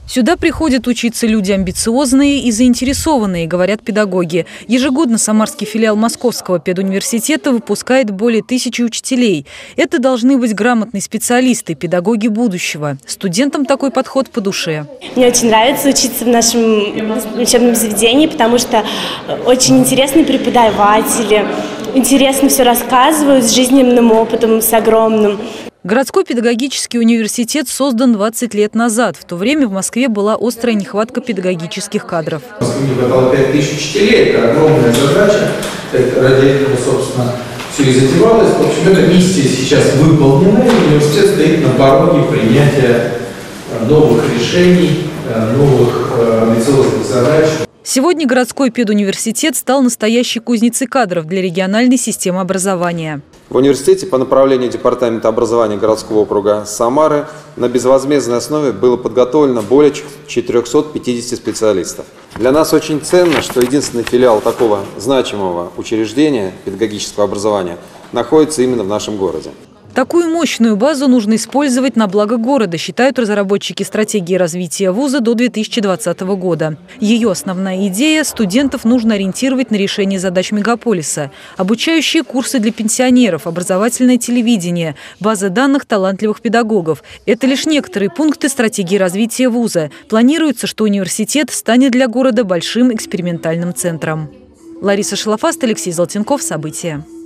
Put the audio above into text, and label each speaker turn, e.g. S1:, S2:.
S1: Сюда приходят учиться люди амбициозные и заинтересованные, говорят педагоги. Ежегодно самарский филиал Московского педуниверситета выпускает более 1000 учителей. Это должны быть грамотные специалисты, педагоги будущего. Студентам такой подход по душе.
S2: Мне очень нравится учиться в нашем учебном заведении, потому что очень интересные преподаватели, интересно все рассказывают, с жизненным опытом, с огромным.
S1: Городской педагогический университет создан 20 лет назад. В то время в Москве была острая нехватка педагогических кадров.
S3: В Москве не хватало 5000 учителей. Это огромная задача. Ради этого, собственно, все и затевалось. В общем, эта миссия сейчас выполнена. И университет стоит на пороге принятия новых решений, новых амбициозных задач.
S1: Сегодня городской педуниверситет стал настоящей кузницей кадров для региональной системы образования.
S4: В университете по направлению Департамента образования городского округа Самары на безвозмездной основе было подготовлено более 450 специалистов. Для нас очень ценно, что единственный филиал такого значимого учреждения педагогического образования находится именно в нашем городе.
S1: Такую мощную базу нужно использовать на благо города, считают разработчики стратегии развития вуза до 2020 года. Ее основная идея – студентов нужно ориентировать на решение задач мегаполиса. Обучающие курсы для пенсионеров, образовательное телевидение, база данных талантливых педагогов – это лишь некоторые пункты стратегии развития вуза. Планируется, что университет станет для города большим экспериментальным центром. Лариса Шалафаст, Алексей Золотенков. События.